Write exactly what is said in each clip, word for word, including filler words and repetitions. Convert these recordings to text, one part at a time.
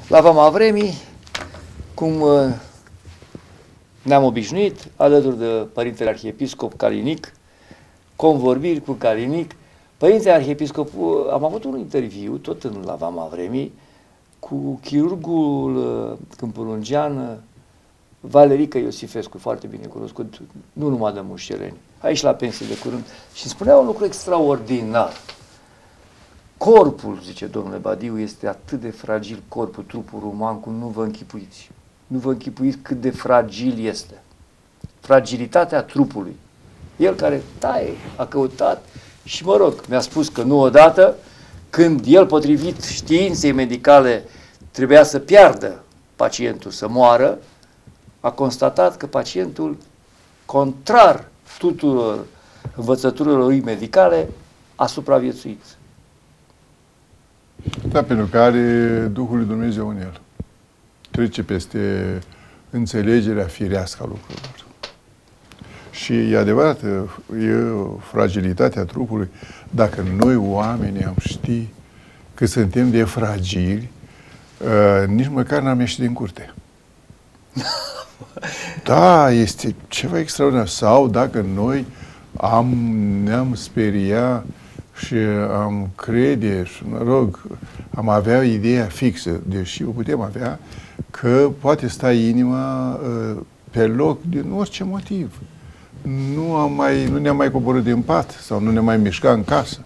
La Vama Vremii, cum ne-am obișnuit, alături de Părintele Arhiepiscop Calinic, convorbiri cu Calinic. Părintele Arhiepiscop, am avut un interviu, tot în la Vama Vremii, cu chirurgul câmpulungean Valerică Iosifescu, foarte bine cunoscut, nu numai de Mușceleni, aici la pensie de curând, și îmi spunea un lucru extraordinar. Corpul, zice domnule Badiu, este atât de fragil, corpul, trupul uman, cum nu vă închipuiți. Nu vă închipuiți cât de fragil este. Fragilitatea trupului. El care, taie, a căutat și, mă rog, mi-a spus că nu odată, când el, potrivit științei medicale, trebuia să piardă pacientul, să moară, a constatat că pacientul, contrar tuturor învățăturilor lui medicale, a supraviețuit. Da, pentru că are Duhul lui Dumnezeu în el. Trece peste înțelegerea firească a lucrurilor. Și e adevărat, e fragilitatea trupului. Dacă noi oamenii am ști că suntem de fragili, uh, nici măcar n-am ieșit din curte. Da, este ceva extraordinar. Sau dacă noi am, ne-am speria și am crede și, mă rog, am avea ideea fixă, deși o putem avea, că poate sta inima uh, pe loc din orice motiv. Nu, am mai, nu ne-am mai coborât din pat sau nu ne-am mai mișcat în casă.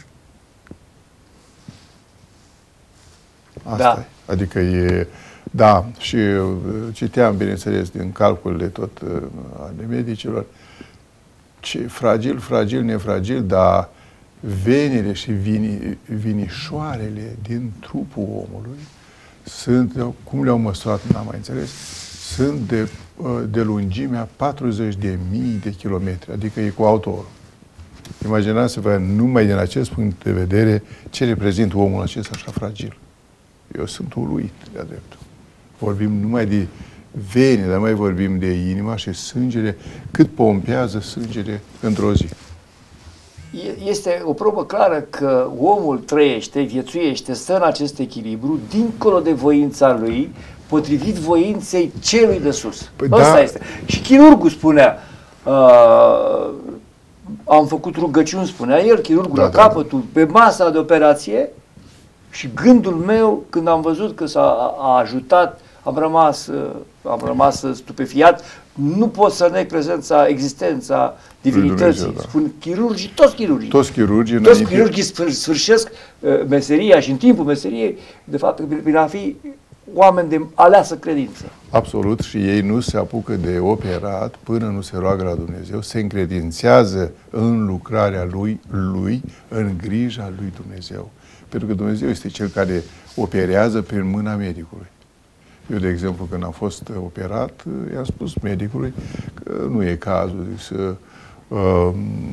Asta Da. e. Adică e... Da, și citeam, bineînțeles, din calculele tot uh, ale medicilor, ce fragil, fragil, nefragil, dar venele și vini, vinișoarele din trupul omului sunt, cum le-au măsurat, n-am mai înțeles, sunt de, de lungimea patruzeci de mii de kilometri, adică e cu autorul. Imaginați-vă numai din acest punct de vedere ce reprezintă omul acesta așa fragil. Eu sunt uluit, de-a dreptul. Vorbim numai de vene, dar mai vorbim de inima și sângele, cât pompează sângele într-o zi. Este o probă clară că omul trăiește, viețuiește, stă în acest echilibru, dincolo de voința lui, potrivit voinței celui de sus. Păi Asta da. este. Și chirurgul spunea, uh, am făcut rugăciuni, spunea el, chirurgul Da, la da, capătul, pe masa de operație, și gândul meu, când am văzut că s-a a ajutat, am rămas, am rămas stupefiat, nu pot să neg prezența, existența divinității. Dumnezeu, da. Spun chirurgii, toți chirurgii. Toți chirurgii, Toți înainte... chirurgii sfârșesc uh, meseria și în timpul meseriei, de fapt, prin a fi oameni de aleasă credință. Absolut, și ei nu se apucă de operat până nu se roagă la Dumnezeu, se încredințează în lucrarea lui, lui, în grija lui Dumnezeu. Pentru că Dumnezeu este Cel care operează prin mâna medicului. Eu, de exemplu, când am fost operat, i-am spus medicului că nu e cazul să uh, uh,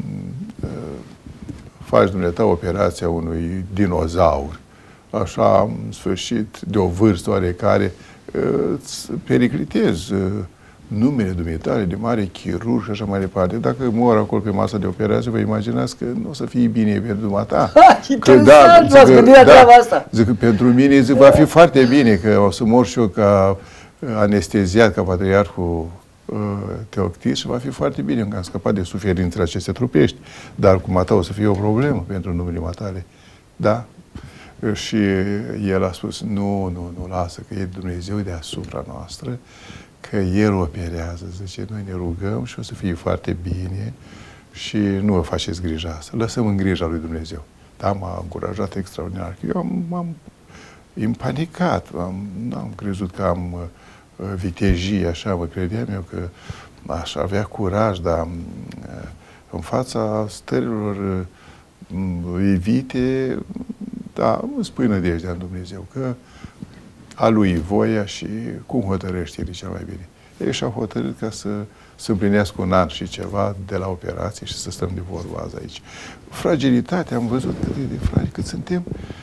faci dumneata operația unui dinozaur. Așa, în sfârșit, de o vârstă oarecare, îți periclitezi numele dumneitale de mare chirurg și așa mai departe. Dacă mor acolo pe masa de operație, vă imaginați că nu o să fie bine pentru dumneata. Ha, interesant, v-ați gândit la treaba asta. Zic că pentru mine zic, va fi foarte bine, că o să mor și eu ca anesteziat, ca patriarhul uh, Teoctis, și va fi foarte bine, că am scăpat de suferințele acestea trupești. Dar cu mata o să fie o problemă pentru numele matale. Da? Și el a spus, nu, nu, nu, lasă, că e Dumnezeu deasupra noastră, că El operează, zice, noi ne rugăm și o să fie foarte bine și nu vă faceți grija asta, lăsăm în grija lui Dumnezeu. Da, m-a încurajat extraordinar. Eu am, m-am impanicat, am, n-am crezut că am uh, vitejie, așa mă credeam eu că aș avea curaj, dar uh, în fața stărilor uh, evite, da, îmi spui nădejdea în Dumnezeu, că a lui voia și cum hotărăște El cel mai bine. Ei și-au hotărât ca să să împlinească un an și ceva de la operație și să stăm de vorbă azi aici. Fragilitatea, am văzut cât de fragil, cât suntem.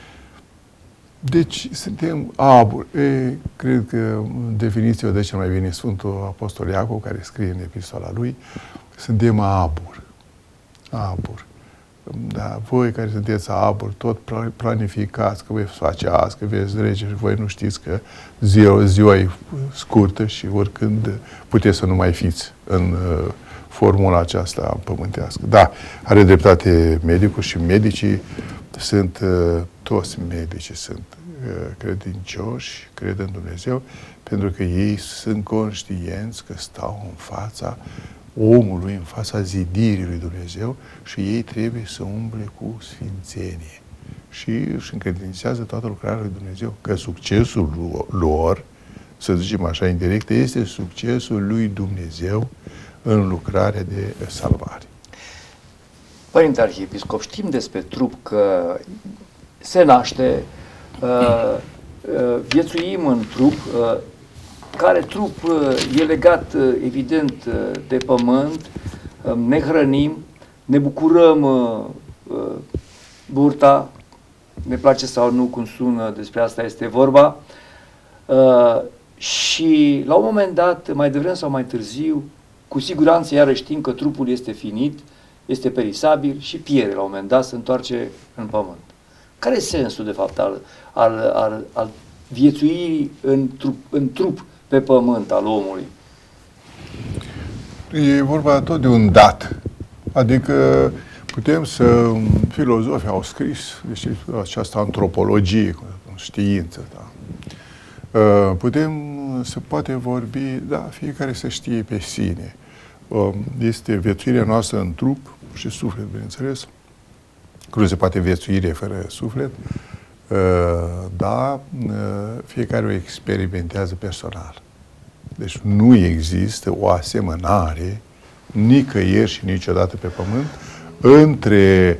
Deci, suntem aburi. E, cred că definiția o dă cel mai bine Sfântul Apostol Iacov, care scrie în epistola lui, suntem aburi. Aburi. Da, voi care sunteți aburi, tot planificați că veți face azi, că veți trece și voi nu știți că ziua, ziua e scurtă și oricând puteți să nu mai fiți în uh, formula aceasta pământească. Da, are dreptate medicul și medicii sunt, uh, toți medicii sunt uh, credincioși, cred în Dumnezeu, pentru că ei sunt conștienți că stau în fața omului, în fața zidirii lui Dumnezeu și ei trebuie să umble cu sfințenie. Și își încredințează toată lucrarea lui Dumnezeu, că succesul lor, să zicem așa indirect, este succesul lui Dumnezeu în lucrarea de salvare. Părinte Arhiepiscop, știm despre trup că se naște, uh, uh, viețuim în trup, uh, care trup uh, e legat, uh, evident, uh, de pământ, uh, ne hrănim, ne bucurăm uh, uh, burta, ne place sau nu cum sună, despre asta este vorba, uh, și la un moment dat, mai devreme sau mai târziu, cu siguranță iarăși știm că trupul este finit, este perisabil și pierde la un moment dat, se întoarce în pământ. Care e sensul, de fapt, al, al, al, al viețuirii în trup, în trup pe pământ al omului? E vorba tot de un dat. Adică putem să... Filozofii au scris, deci această antropologie, știință, da. Putem, se poate vorbi, da, fiecare să știe pe sine. Este viețuirea noastră în trup și suflet, bineînțeles. Nu se poate viețuire fără suflet, dar fiecare o experimentează personal. Deci nu există o asemănare nicăieri și niciodată pe pământ între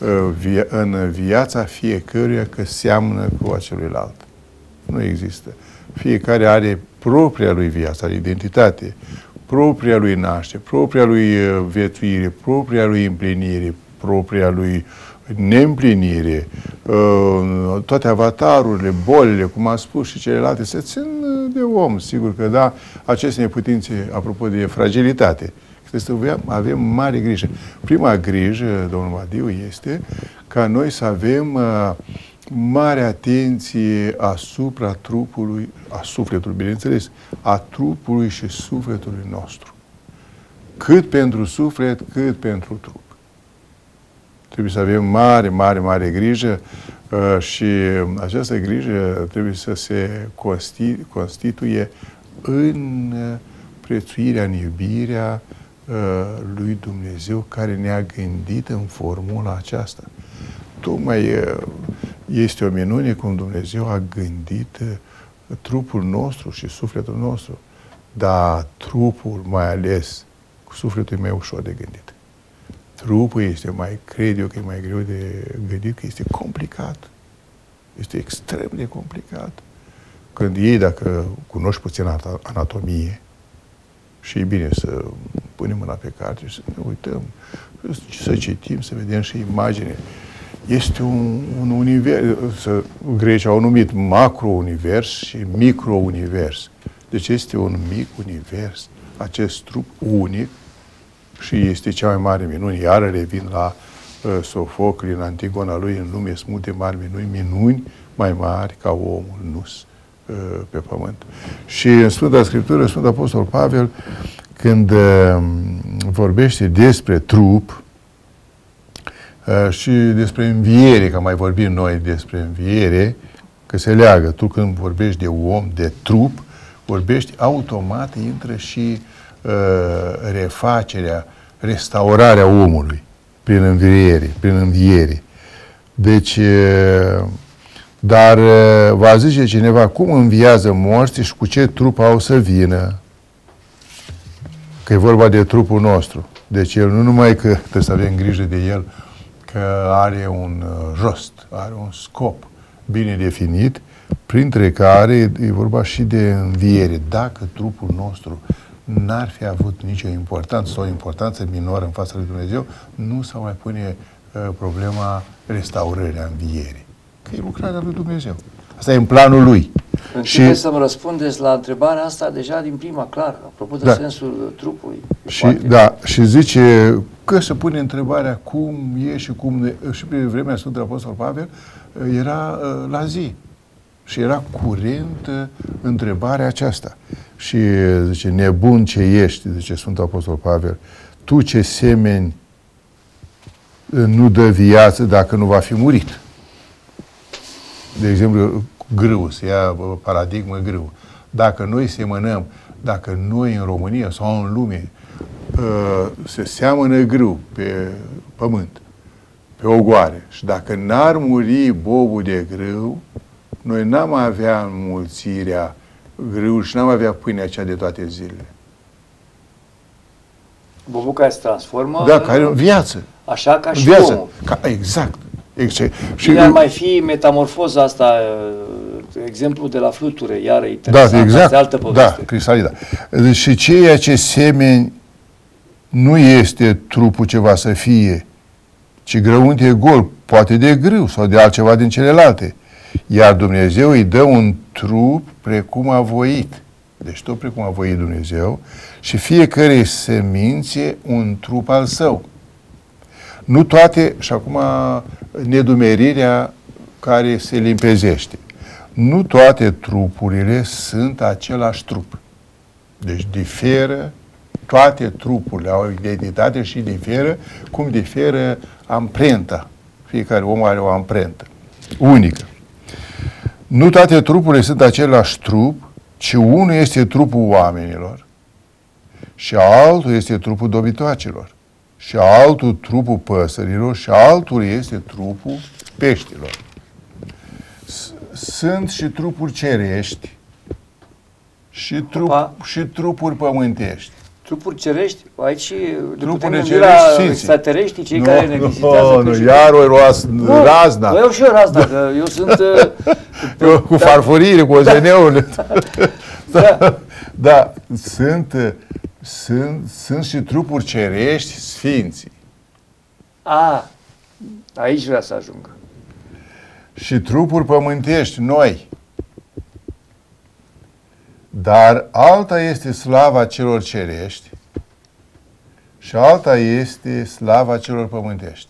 în viața fiecăruia că seamănă cu aceluilalt. Nu există. Fiecare are propria lui viață, are identitate, propria lui naștere, propria lui viețuire, propria lui împlinire, propria lui neîmplinire, toate avatarurile, bolile, cum am spus, și celelalte, se țin de om, sigur că da, aceste neputințe, apropo de fragilitate, trebuie să avem mare grijă. Prima grijă, domnul Madiu, este ca noi să avem mare atenție asupra trupului, a sufletului, bineînțeles, a trupului și sufletului nostru. Cât pentru suflet, cât pentru trup. Trebuie să avem mare, mare, mare grijă uh, și această grijă trebuie să se consti, constituie în uh, prețuirea, în iubirea uh, lui Dumnezeu care ne-a gândit în formula aceasta. Tocmai uh, este o minune cum Dumnezeu a gândit uh, trupul nostru și sufletul nostru, dar trupul mai ales, cu sufletul e mai ușor de gândit. Trupul este mai, cred eu că e mai greu de gândit, că este complicat. Este extrem de complicat. Când ei, dacă cunoști puțin anatomie, și e bine să punem mâna pe carte și să ne uităm, să citim, să vedem și imagine. Este un, un univers, să, grecii au numit macro-univers și micro-univers. Deci este un mic univers, acest trup unic, și este cea mai mare minune. Iară revin la uh, Sofocle, în Antigona lui, în lume sunt multe mari minuni, minuni mai mari ca omul nus uh, pe pământ. Și în Sfânta Scriptură, Sfântul Apostol Pavel, când uh, vorbește despre trup uh, și despre înviere, că mai vorbim noi despre înviere, că se leagă, tu când vorbești de om, de trup, vorbești automat, intră și refacerea, restaurarea omului prin înviere, prin înviere. Deci, dar va zice cineva, cum înviază morții și cu ce trup au să vină? Că e vorba de trupul nostru. Deci el nu numai că trebuie să avem grijă de el, că are un rost, are un scop bine definit, printre care e vorba și de înviere. Dacă trupul nostru n-ar fi avut nicio importanță sau o importanță minoră în fața lui Dumnezeu, nu s-ar mai pune uh, problema restaurării, a învierii. Că e lucrarea lui Dumnezeu. Asta e în planul lui. Începeți și să-mi răspundeți la întrebarea asta deja din prima, clar, apropo de da. sensul trupului. Și, da, și zice, că se pune întrebarea cum e și cum ne, și pe vremea Sfântului Apostol Pavel era uh, la zi. Și era curent uh, întrebarea aceasta. Și zice, nebun ce ești, zice Sfântul Apostol Pavel, tu ce semeni nu dă viață dacă nu va fi murit. De exemplu, grâu, se ia paradigmă grâu. Dacă noi semănăm, dacă noi în România sau în lume se seamănă grâu pe pământ, pe ogoare, și dacă n-ar muri bobul de grâu, noi n-am avea înmulțirea grâului și n-am avea pâinea cea de toate zilele. Bobul care se transformă da, care în viață. Așa ca și viață. omul. Ca, exact. exact. Și ar mai fi metamorfoza asta, exemplu de la fluture, iară interesant, da, exact. de altă poveste. Da, Crisalida. Deci, și ceea ce semeni nu este trupul ce va să fie, ci grăunte e gol, poate de grâu sau de altceva din celelalte. Iar Dumnezeu îi dă un trup precum a voit. Deci tot precum a voit Dumnezeu și fiecare semințe un trup al său. Nu toate, și acum nedumerirea care se limpezește, nu toate trupurile sunt același trup. Deci diferă, toate trupurile au identitate și diferă, cum diferă amprenta. Fiecare om are o amprentă unică. Nu toate trupurile sunt același trup, ci unul este trupul oamenilor și altul este trupul dobitoacelor și altul trupul păsărilor și altul este trupul peștilor. Sunt și trupuri cerești și, trup, și trupuri pământești. Trupuri cerești? Aici ne putem de gândi la extraterestri, cei no, care ne vizitează. Nu, no, iar o roas, no, razna. Nu, eu și eu razna, că eu sunt... eu, cu da. farfuriile, cu O Z N-urile. da. da, sunt, sunt, sunt și trupuri cerești sfinții. A, aici vrea să ajung. Și trupuri pământești, noi. Dar alta este slava celor cerești și alta este slava celor pământești.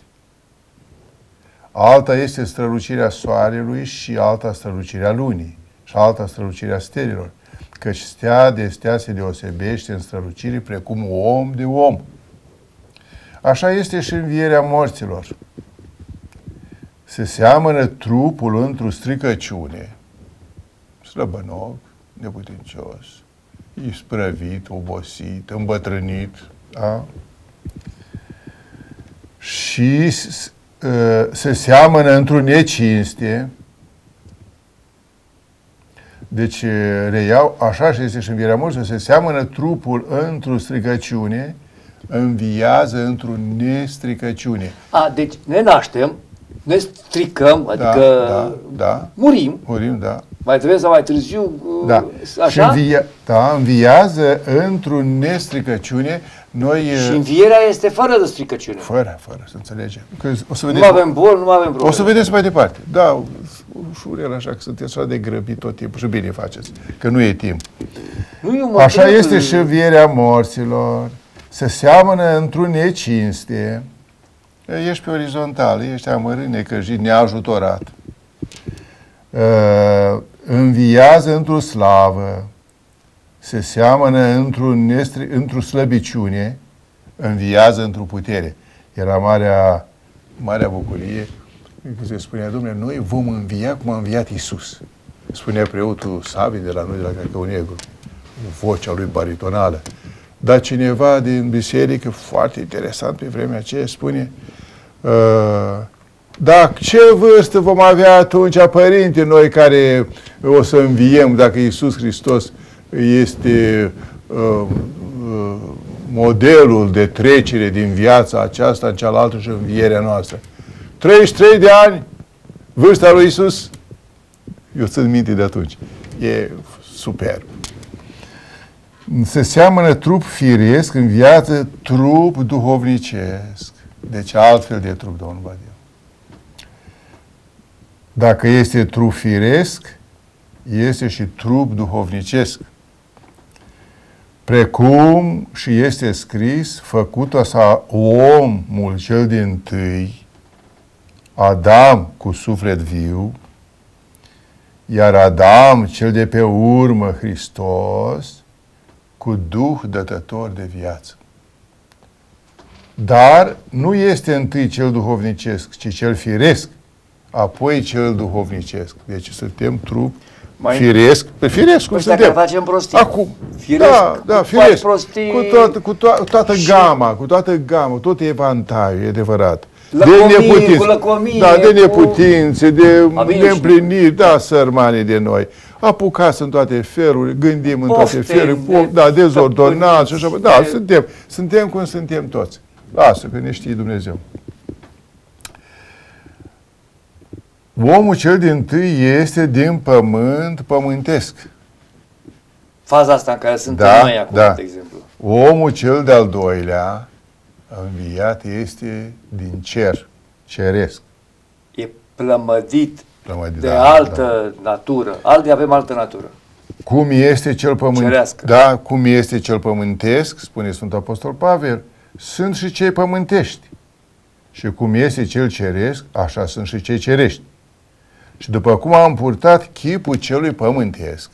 Alta este strălucirea soarelui și alta strălucirea lunii și alta strălucirea stelelor, căci stea de stea se deosebește în strălucire precum om de om. Așa este și învierea morților. Se seamănă trupul într-o stricăciune, slăbănoc, neputincios, isprăvit, obosit, îmbătrânit, da? Și uh, se seamănă într-o necinste. Deci, reiau, așa și este și învierea morților, se seamănă trupul într-o stricăciune, înviază într-o nestricăciune. A, deci ne naștem, ne stricăm, adică da, da, da. murim. Murim, da. Mai trebuie sau mai târziu, da. așa? Și învia, da, înviază într-o nestricăciune. Noi, și învierea este fără de stricăciune. Fără, fără, să înțelegem. Că o să nu vedeți, avem boli, nu avem probleme. O să vedeți mai departe. Da, ușurel așa, că sunteți așa de grăbit tot timpul și bine faceți, că nu e timp. Nu, eu așa este și învierea morților. Se seamănă într-o necinste. Ești pe orizontal, ești amărât, necăjit, neajutorat. Uh, înviază într-o slavă, se seamănă într-o într-o slăbiciune, înviază într-o putere. Era marea, marea bucurie că se spunea, Dom'le, noi vom învia cum a înviat Iisus. Spunea preotul Savi de la noi, de la Cacău Negru, cu vocea lui baritonală. Dar cineva din biserică, foarte interesant pe vremea aceea, spune, uh, da, ce vârstă vom avea atunci, părinte, noi care o să înviem dacă Iisus Hristos este uh, uh, modelul de trecere din viața aceasta în cealaltă și învierea noastră. treizeci și trei de ani, vârsta lui Iisus, eu țin minte de atunci. E superb. Se seamănă trup firesc în viață, trup duhovnicesc. Deci altfel de trup, domnul Badiu. Dacă este trup firesc, este și trup duhovnicesc. Precum și este scris, făcut-o sa omul cel dintâi, Adam cu suflet viu, iar Adam cel de pe urmă, Hristos, cu Duh dătător de viață. Dar nu este întâi cel duhovnicesc, ci cel firesc, apoi cel duhovnicesc. Deci suntem trup mai firesc, pe firesc cum suntem. Care facem prostii. Acum, firesc, da, da, firesc, prostii, cu, toată, cu to- toată și... gama, cu toată gama, tot evantaiul, e adevărat. Lăcomii, de neputințe, cu lăcomie, da, de cu... neputințe, de neîmpliniri, da, da, sărmanii de noi. Apucați în toate felurile, gândim în Pofte, toate felurile, de, da, dezordonați și așa. De... Da, suntem, suntem cum suntem toți. Lasă, că ne știe Dumnezeu. Omul cel dintâi este din pământ pământesc. Faza asta în care suntem da, noi acum, da. de exemplu. Omul cel de-al doilea înviat este din cer, ceresc. E plămădit, plămădit de da, altă da. natură. Alții avem altă natură. Cum este cel pământesc? Da, cum este cel pământesc, spune Sfântul Apostol Pavel, sunt și cei pământești. Și cum este cel ceresc, așa sunt și cei cerești. Și după cum am purtat chipul celui pământesc,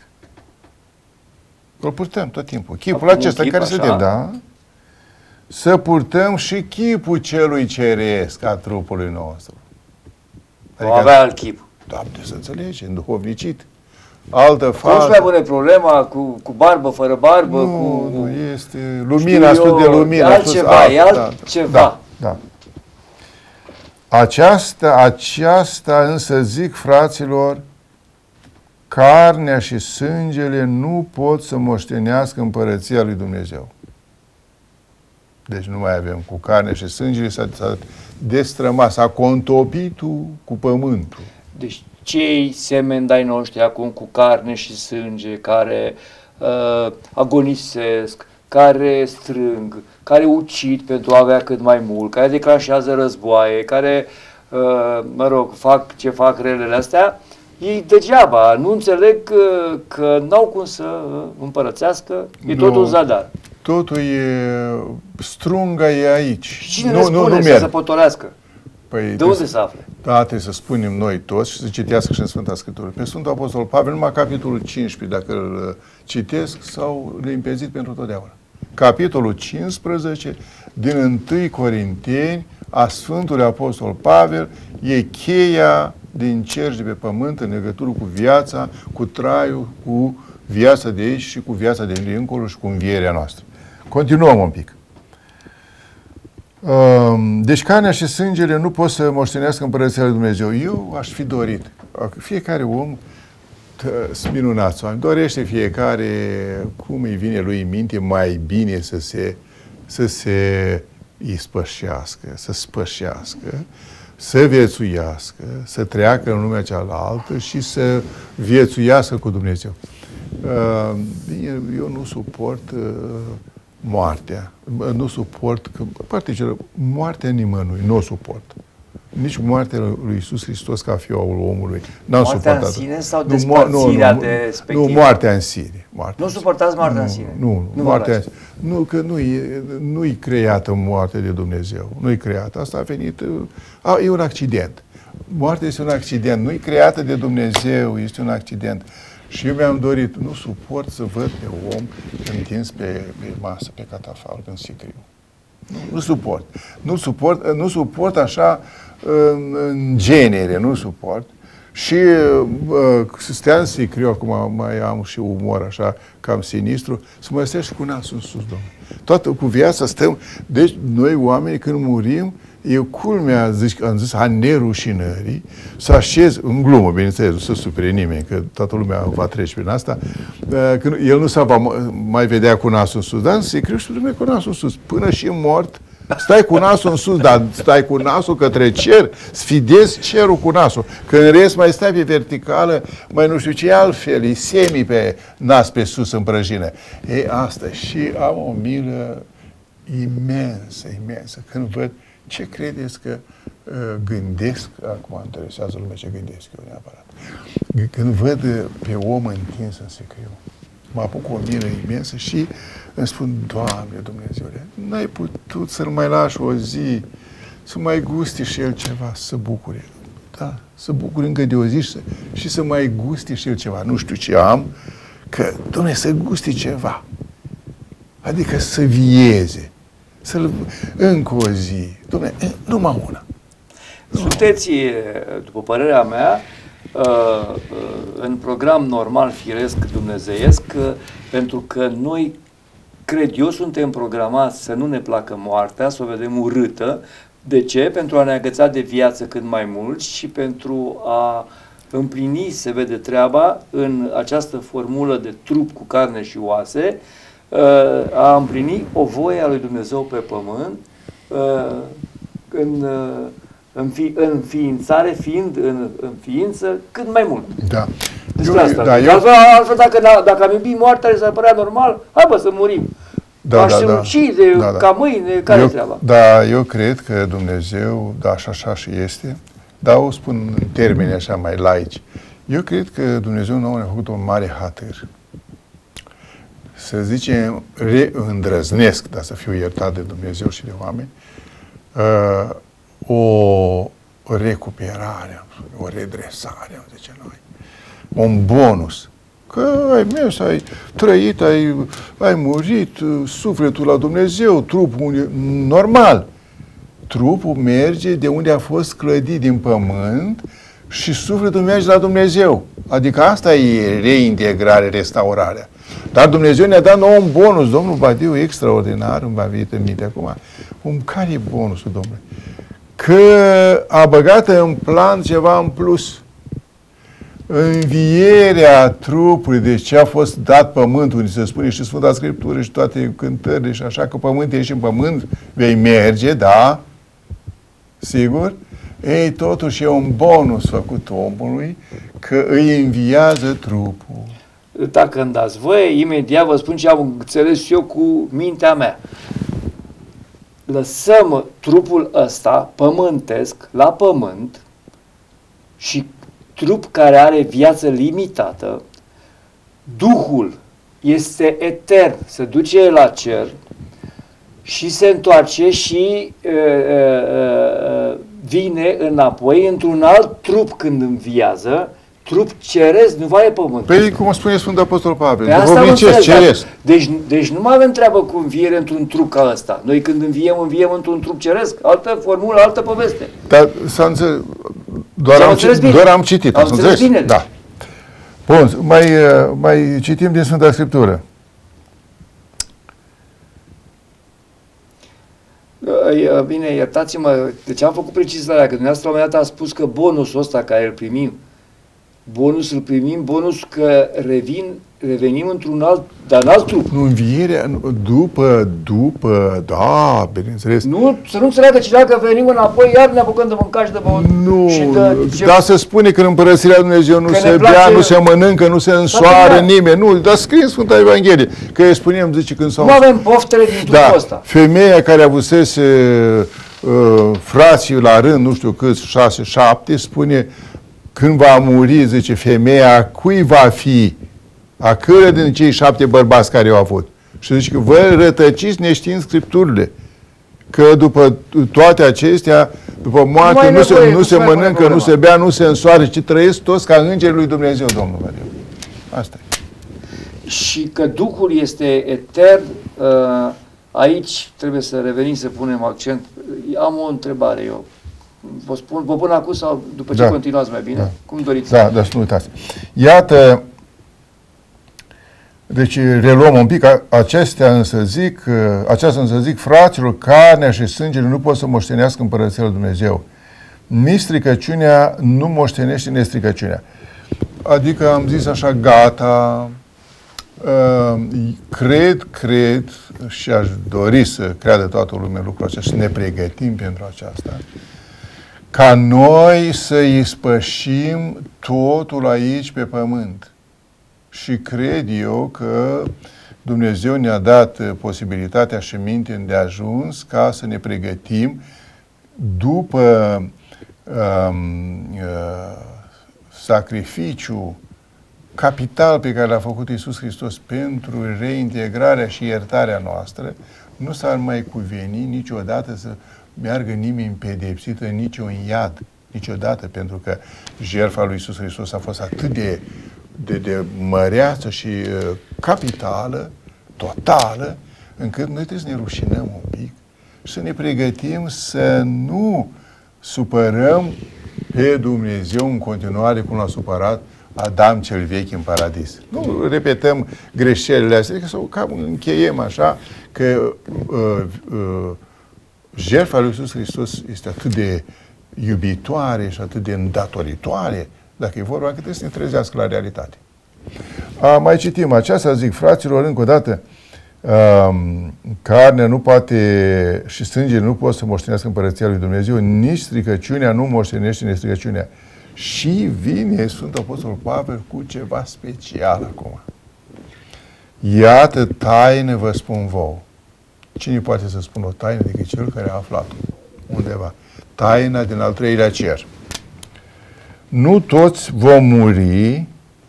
îl purtăm tot timpul. Chipul Acum acesta chip, care așa? suntem, da? Să purtăm și chipul celui ceresc a trupului nostru. Adică, o avea alt chip. Doamne, să înțelegi, înduhovnicit. Altă fază. Nu-și mai pune problema cu, cu barbă, fără barbă, nu, cu... Nu, este lumina, sus de lumină. E altceva, e altceva. Da, da. Aceasta, aceasta însă zic, fraților, carnea și sângele nu pot să moștenească împărăția lui Dumnezeu. Deci nu mai avem cu carnea și sângele, s-a, s-a destrămat, s-a contopit cu pământul. Deci cei semeni de-ai noștri acum cu carne și sânge, care uh, agonisesc, care strâng, care ucid pentru a avea cât mai mult, care declanșează războaie, care, uh, mă rog, fac ce fac relele astea, ei degeaba, nu înțeleg că, că n-au cum să împărățească, e nu, totul zadar. Totul e, strunga e aici. Și cine nu, ne spune nu, nu să se potolească? Păi de unde să afle? Da, trebuie să spunem noi toți și să citească și în Sfânta Scriptură. Pe Sfântul Apostol Pavel, numai capitolul cincisprezece, dacă îl citesc, s-au limpezit pentru totdeauna. Capitolul cincisprezece din întâi Corinteni a Sfântului Apostol Pavel e cheia din cer și de pe pământ în legătură cu viața, cu traiul, cu viața de aici și cu viața de dincolo și cu învierea noastră. Continuăm un pic. Deci carnea și sângele nu pot să moștenească împărăția lui Dumnezeu. Eu aș fi dorit. Fiecare om sunt minunați oameni. Dorește fiecare cum îi vine lui în minte mai bine să se, să se ispășească, să spășească, să viețuiască, să treacă în lumea cealaltă și să viețuiască cu Dumnezeu. Eu nu suport moartea. Nu suport, că, partea moartea nimănui, nu o suport. Nici moartea lui Iisus Hristos ca fiul omului. N-am moartea suportat. în sine sau despărțirea nu, nu, de respectivă? Nu, moartea în sine. Moartea nu suportați moartea nu, în sine? Nu, nu, nu moartea, nu că nu-i, nu-i creată moartea de Dumnezeu. Nu-i creată. Asta a venit, a, e un accident. Moartea este un accident. Nu-i creată de Dumnezeu, este un accident. Și eu mi-am dorit, nu suport să văd pe om întins pe, pe masă, pe catafalc, în sicriu. Nu, nu suport. Nu suport, nu suport așa în, în genere, nu suport. Și uh, să stea în sicriu, acum mai am și umor așa, cam sinistru, să mă găsești cu nasul în sus, Domnule. Toată cu viața stăm. Deci, noi oameni, când murim, e culmea, zic, am zis, a nerușinării, să așez, în glumă, bineînțeles, nu să supere nimeni, că toată lumea va trece prin asta, că el nu se va mai vedea cu nasul în sus, dar în sicriu și Dumnezeu cu nasul în sus, până și mort, stai cu nasul în sus, dar stai cu nasul către cer, sfidezi cerul cu nasul, că în rest mai stai pe verticală, mai nu știu ce altfel, îi semi pe nas pe sus în prăjină. Ei, asta, și am o milă imensă, imensă, când văd ce credeți că uh, gândesc, acum mă interesează lumea ce gândesc eu neapărat, când văd pe om întins în sicriu, mă apuc o miră imensă și îmi spun, Doamne Dumnezeule, n-ai putut să-l mai lași o zi, să mai guste și el ceva, să bucure. Da, să bucure încă de o zi și să, și să mai guste și el ceva. Nu știu ce am, că, Doamne, să guste ceva. Adică să vieze, să-l încă o zi. Doamne, numai una. Sunteți, după părerea mea, în program normal, firesc, dumnezeiesc, pentru că noi, cred eu, suntem programați să nu ne placă moartea, să o vedem urâtă. De ce? Pentru a ne agăța de viață cât mai mult și pentru a împlini, se vede treaba, în această formulă de trup cu carne și oase, a împlini o voie a lui Dumnezeu pe pământ, în În, fi, în ființare, fiind în, în ființă, cât mai mult. Da. Despre eu, asta. Da, eu... Altfel, altfel dacă, dacă am iubit moartea, s-ar părea normal, hai bă să murim. Da, Aș da, se da. ucide Da, da. ca mâine, care-i eu, treaba? Da, eu cred că Dumnezeu, da, și așa și este, dar o spun în termeni așa mai laici. Eu cred că Dumnezeu nouă ne-a făcut un mare hatăr. Să zicem, reîndrăznesc, dar să fiu iertat de Dumnezeu și de oameni, uh, o recuperare, o redresare, am zice noi, un bonus. Că ai mers, ai trăit, ai, ai murit, sufletul la Dumnezeu, trupul normal. Trupul merge de unde a fost clădit din pământ și sufletul merge la Dumnezeu. Adică asta e reintegrare, restaurarea. Dar Dumnezeu ne-a dat nou un bonus, domnul Badiu, extraordinar, îmi va venit în minte acum. Un care e bonusul, domnule? Că a băgat în plan ceva în plus. Învierea trupului, deci ce a fost dat pământul, se spune și Sfânta Scriptură și toate cântările și așa, că pământ ești în pământ, vei merge, da, sigur. Ei, totuși e un bonus făcut omului, că îi înviază trupul. Dacă îmi dați voie, imediat vă spun ce am înțeles eu cu mintea mea. Lăsăm trupul ăsta pământesc la pământ și trup care are viață limitată, Duhul este etern, se duce la cer și se întoarce și uh, uh, vine înapoi într-un alt trup când înviază, trup ceresc, nu va e pământ. Păi, cum spune Sfântul Apostol Pavel, pe asta duhovnicesc, ceresc. Deci, deci nu mai avem treabă cu înviere într-un trup ca ăsta. Noi când înviem, înviem într-un trup ceresc, altă formulă, altă poveste. Dar s-a înțeles, doar, am, doar am citit, am înțeles bine. Da. Bun, mai, mai citim din Sfânta Scriptură. Bine, iertați-mă, deci am făcut precizarea, că dumneavoastră la un moment dat a spus că bonusul ăsta care îl primim, bonusul îl primim, bonusul că revin, revenim într-un alt, dar în alt trup. Nu, învierea, după, după, da, bineînțeles. Nu, să nu înțeleagă cineva că venim înapoi, iar ne apucăm de mâncat și de băut. Nu, și de, ce... dar se spune că în Împărățirea Lui Dumnezeu nu se bea, nu se mănâncă, nu se însoară nimeni. Nu, dar scrie în Sfânta Evanghelie, că îi spuneam, zice, când s-au... Nu avem poftele din trupul da, ăsta. Femeia care avusese uh, frații la rând, nu știu câți, șase, șapte, spune, când va muri, zice, femeia, cui va fi? A cără din cei șapte bărbați care au avut? Și zice că vă rătăciți neștiind Scripturile. Că după toate acestea, după moarte, nu, nu se, nevoie, nu se mănâncă, nu se bea, nu se însoară, ci trăiesc toți ca îngerii lui Dumnezeu, Domnul Maria. Asta e. Și că Duhul este etern, aici trebuie să revenim, să punem accent. Am o întrebare eu. Vă spun, vă pun acum sau după ce da. continuați mai bine? Da. Cum doriți? Da, dar să nu uitați. Iată, deci reluăm un pic, acestea însă zic, aceasta însă zic, fraților, carnea și sângele nu pot să moștenească Împărăția lui Dumnezeu. Nici stricăciunea nu moștenește nestricăciunea. Adică am zis așa, gata, cred, cred și aș dori să creadă toată lumea lucrul acesta și ne pregătim pentru aceasta, ca noi să ispășim totul aici pe pământ. Și cred eu că Dumnezeu ne-a dat posibilitatea și minte îndeajuns ca să ne pregătim după um, uh, sacrificiu capital pe care l-a făcut Iisus Hristos pentru reintegrarea și iertarea noastră, nu s-ar mai cuveni niciodată să meargă nimeni pedepsit în niciun iad, niciodată, pentru că jertfa lui Iisus Hristos a fost atât de, de, de măreață și uh, capitală, totală, încât noi trebuie să ne rușinăm un pic și să ne pregătim să nu supărăm pe Dumnezeu în continuare cum l-a supărat Adam cel vechi în paradis. Nu repetăm greșelile astea, adică să o cam încheiem așa că uh, uh, jertfa lui Iisus Hristos este atât de iubitoare și atât de îndatoritoare, dacă e vorba, că trebuie să ne trezească la realitate. A, mai citim aceasta, zic, fraților, încă o dată, um, carnea nu poate și sângele nu pot să moștenească împărăția lui Dumnezeu, nici stricăciunea nu moștenește nestricăciunea. Și vine Sfântul Apostol Pavel cu ceva special acum. Iată, taină vă spun vouă. Cine poate să spună o taină decât cel care a aflat-o undeva? Taina din al treilea cer. Nu toți vom muri,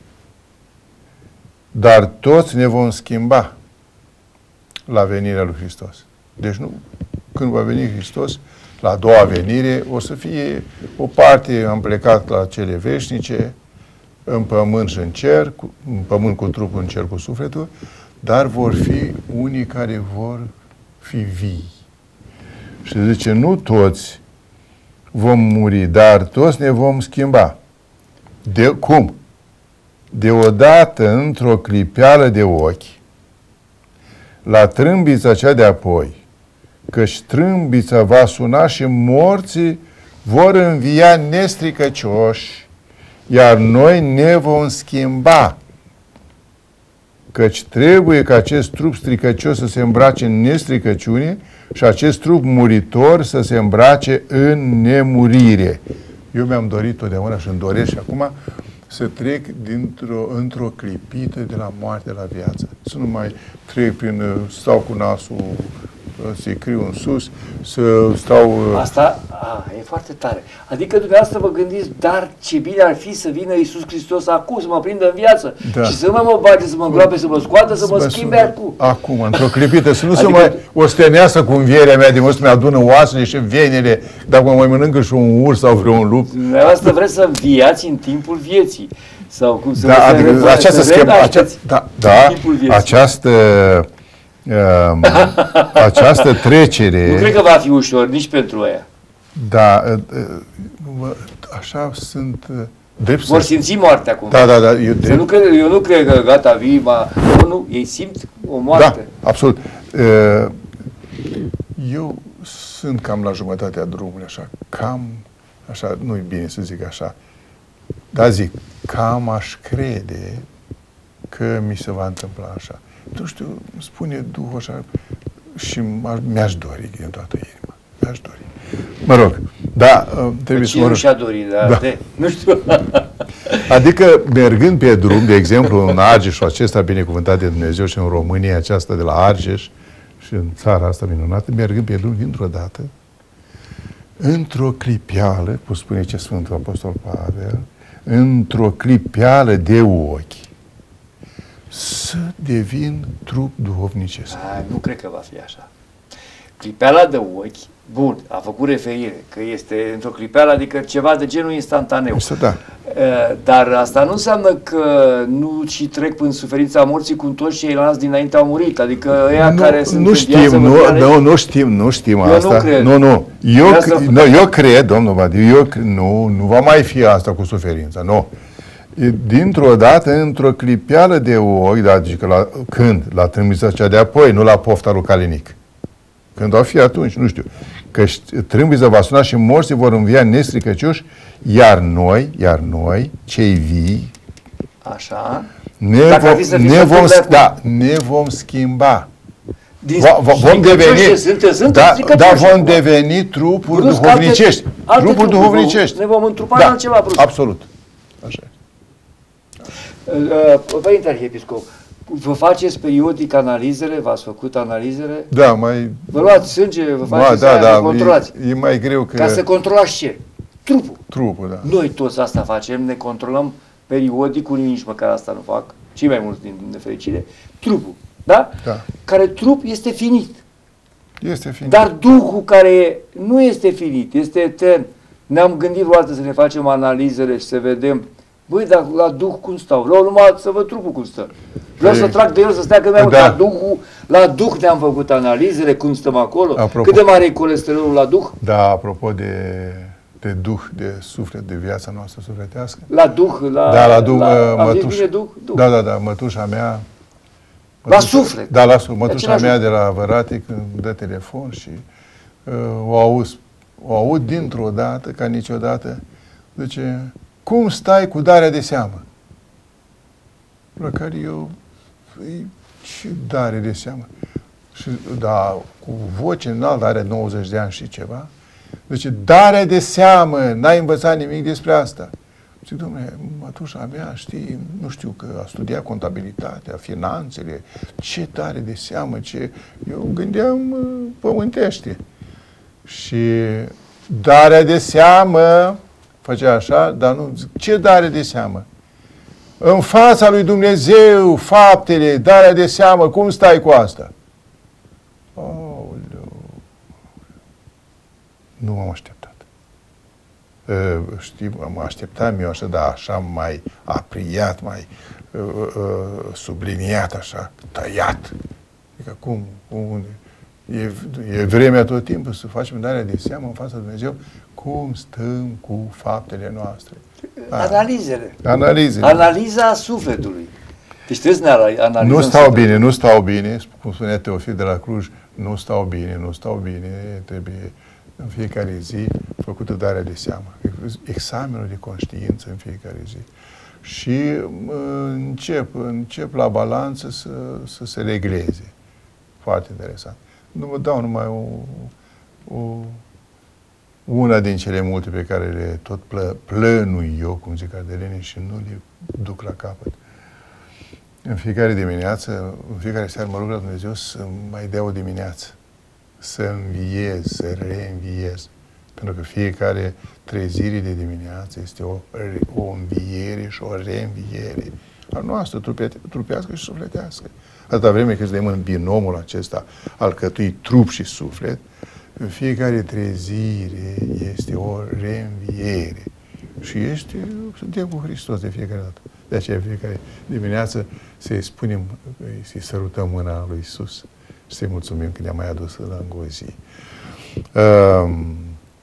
dar toți ne vom schimba la venirea lui Hristos. Deci nu, când va veni Hristos, la a doua venire, o să fie o parte, am plecat la cele veșnice, în pământ și în cer, cu, în pământ cu trupul, în cer cu sufletul, dar vor fi unii care vor fi vii. Și zice, nu toți vom muri, dar toți ne vom schimba. De cum? Deodată, într-o clipeală de ochi, la trâmbița cea de apoi, căci trâmbița va suna și morții vor învia nestricăcioși, iar noi ne vom schimba. Căci trebuie ca acest trup stricăcios să se îmbrace în nestricăciune și acest trup muritor să se îmbrace în nemurire. Eu mi-am dorit totdeauna și îmi doresc și acum să trec dintr-o, într-o clipită de la moarte la viață. Să nu mai trec prin, stau cu nasul, să-i criu în sus, să stau... Asta a, e foarte tare. Adică dumneavoastră vă gândiți, dar ce bine ar fi să vină Iisus Hristos acum, să mă prindă în viață da. și să nu mă bage, să mă îngroape, să mă scoată, să, să mă schimbe acum. Acum, într-o clipită, să nu adică... se mai ostenească cu învierea mea, de mult să mi-adună oasele și venele, dacă mă mai mănâncă și un urs sau vreun lup. Dumneavoastră vreți să înviați în timpul vieții. Sau cum să da, vă adică, să această schemă, acea, da, da, această Uh, această trecere... Nu cred că va fi ușor, nici pentru aia. Da, uh, așa sunt... Uh, drept vor să... simți moartea cumva. Da, da, da. Eu, drept... nu cred, eu nu cred că gata, vii, ma... nu, nu, ei simt o moarte. Da, absolut. Uh, eu sunt cam la jumătatea drumului, așa, cam, așa, nu-i bine să zic așa, dar zic, cam aș crede că mi se va întâmpla așa. Nu știu, spune Duhul așa și mi-aș dori din toată inima. Mi-aș dori. Mă rog, da, trebuie să mă rog. și-a dorit, dar da. de, nu știu. Adică, mergând pe drum, de exemplu, în Argeșul acesta binecuvântat de Dumnezeu și în România aceasta de la Argeș și în țara asta minunată, mergând pe drum, dintr-o dată, într-o clipeală, cum spune ce Sfântul Apostol Pavel, într-o clipeală de ochi, să devin trup duhovnicesc. A, nu cred că va fi așa. Clipeala de ochi, bun, a făcut referire, că este într-o clipeală, adică ceva de genul instantaneu. Asta, da. Dar asta nu înseamnă că nu și trec prin suferința morții cum toți ceilalți dinainte au murit. Adică ăia nu, care sunt nu știm, nu, nu, nu știm, nu știm eu asta. Nu, cred. nu, nu. Eu, nu, eu cred, domnul Badiu, eu nu, nu va mai fi asta cu suferința, nu. Dintr-o dată, într-o clipeală de ochi, da, adică la, când? La trâmbița cea de apoi, nu la pofta lui Calinic. Când va fi atunci, nu știu. Că trâmbița va suna și morții vor învia nestricăcioși, iar noi, iar noi, cei vii, așa, ne, vom, ne, vom, da, ne vom schimba. Din Va, va, vom deveni, sunt, sunt da, da, vom deveni trupuri duhovnicești. Alte, trupuri alte duhovnicești. Ne vom întrupa da, în altceva brusc. Absolut. Așa. Uh, Părinte Arhiepiscop, vă faceți periodic analizele? V-ați făcut analizele? Da, mai... Vă luați sânge, vă faceți da, aia, da, vă controlați. E, e mai greu că... Ca să controlați ce? Trupul. Trupul, da. Noi toți asta facem, ne controlăm periodic, unii nici măcar asta nu fac, cei mai mulți din nefericire, trupul, da? Da. Care trup este finit. Este finit. Dar Duhul care nu este finit, este etern. Ne-am gândit vreodată să ne facem analizele și să vedem, băi, dar la Duh cum stau? Vreau numai să văd trupul cum stă. Vreau Păi, să trag de el să stea cât mai mult. da. La Duhul, la Duh ne-am făcut analizele, cum stăm acolo. Apropo. Cât de mare e colesterolul la Duh? Da, apropo de, de Duh, de suflet, de viața noastră sufletească. La Duh, la... Da, la Duh, la, mă, am zis mătuș, bine Duh? Duh. Da, da, da, mătușa mea. La mătușa- suflet. Da, la suflet. Mătușa Același mea lucru. de la Văratic îmi dă telefon și uh, o auz, o aud dintr-o dată, ca niciodată, zice, cum stai cu darea de seamă? La care eu, "Ei, ce dare de seamă? Și, da, cu voce înaltă, are nouăzeci de ani și ceva, zice, darea de seamă, n-ai învățat nimic despre asta. Zic, dom'le, mătușa mea, știi, nu știu, că a studiat contabilitatea, finanțele, ce tare de seamă, ce... Eu gândeam uh, pământește. Și darea de seamă, făcea așa, dar nu, zic, ce dare de seamă? În fața lui Dumnezeu, faptele, darea de seamă, cum stai cu asta? Aoleu. Nu m-am așteptat. Uh, știi, mă așteptam eu așa, dar așa mai apriat, mai uh, uh, subliniat, așa, tăiat. Adică cum, unde? E, e vremea tot timpul să facem darea de seamă în fața lui Dumnezeu cum stăm cu faptele noastre. Analizele. Analizele. Analiza sufletului. Deci trebuie să ne analizăm. Nu stau sufletul. bine, nu stau bine, cum spunea Teofil de la Cluj, nu stau bine, nu stau bine, trebuie în fiecare zi făcută darea de seamă. Examenul de conștiință în fiecare zi. Și uh, încep, încep la balanță să, să se regleze. Foarte interesant. Nu vă dau numai o, o, una din cele multe pe care le tot plă, plănui eu, cum zic ardelenii, și nu le duc la capăt. În fiecare dimineață, în fiecare seară mă rog la Dumnezeu să mai dea o dimineață, să înviez, să reînviez. Pentru că fiecare trezire de dimineață este o, o înviere și o reînviere a noastră, trupe, trupească și sufletească. Atâta vreme cât suntem în binomul acesta alcătuit trup și suflet, în fiecare trezire este o reînviere. Și este, suntem cu Hristos de fiecare dată. De aceea fiecare dimineață să-i spunem, să-i sărutăm mâna lui Iisus și să-i mulțumim că ne-a mai adus la încă o zi. Um,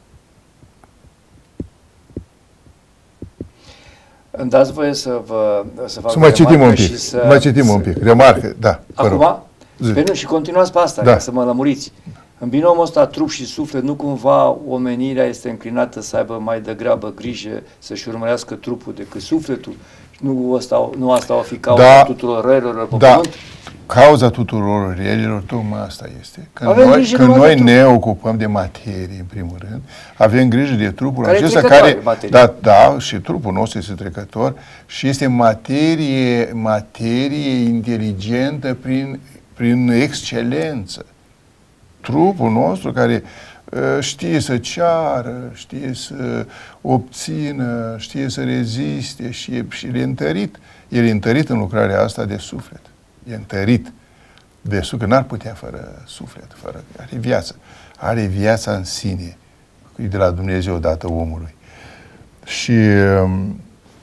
Îmi dați voie să vă să fac să mai citim un pic, și să, mai citim să... un pic, remarcă, da. Acum? Pe nu, și continuați pe asta, da. Ca să mă lămuriți. În binomul ăsta, trup și suflet, nu cumva omenirea este înclinată să aibă mai degrabă grijă să-și urmărească trupul decât sufletul? Nu asta, nu asta o fi cauza Da. tuturor relelor pe Da. pământ? Cauza tuturor relelor, tocmai asta este. Când Avem noi, grijă când numai noi de ne ocupăm de materie, în primul rând, avem grijă de trupul Care e acesta trecătoare, care... materie. Da, da, și trupul nostru este trecător și este materie, materie inteligentă prin, prin excelență. Trupul nostru care uh, știe să ceară, știe să obțină, știe să reziste și e, și e întărit. El e întărit în lucrarea asta de suflet. E întărit de suflet, n-ar putea fără suflet, fără, are viață. Are viața în sine, e de la Dumnezeu dată omului. Și um,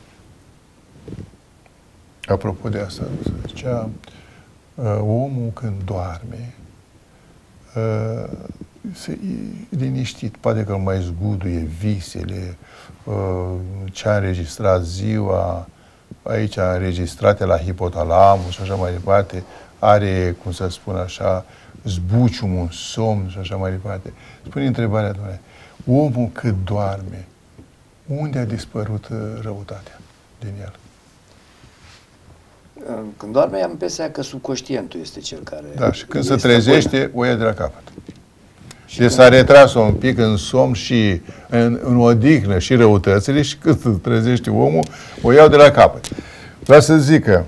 apropo de asta, zicea, uh, omul când doarme, uh, se, e liniștit, poate că îl mai zguduie visele, uh, ce a înregistrat ziua, aici înregistrate la hipotalamus și așa mai departe, are, cum să spun așa, zbucium, un somn și așa mai departe. Spune întrebarea, doamne, omul cât doarme, unde a dispărut uh, răutatea din el? Când doarme, am impresia că subconștientul este cel care... Da, și când se este trezește, până. o ia de la capăt. Și deci s-a retras un pic în somn și în, în odihnă și răutățile și când se trezește omul, o iau de la capăt. Vreau să zic că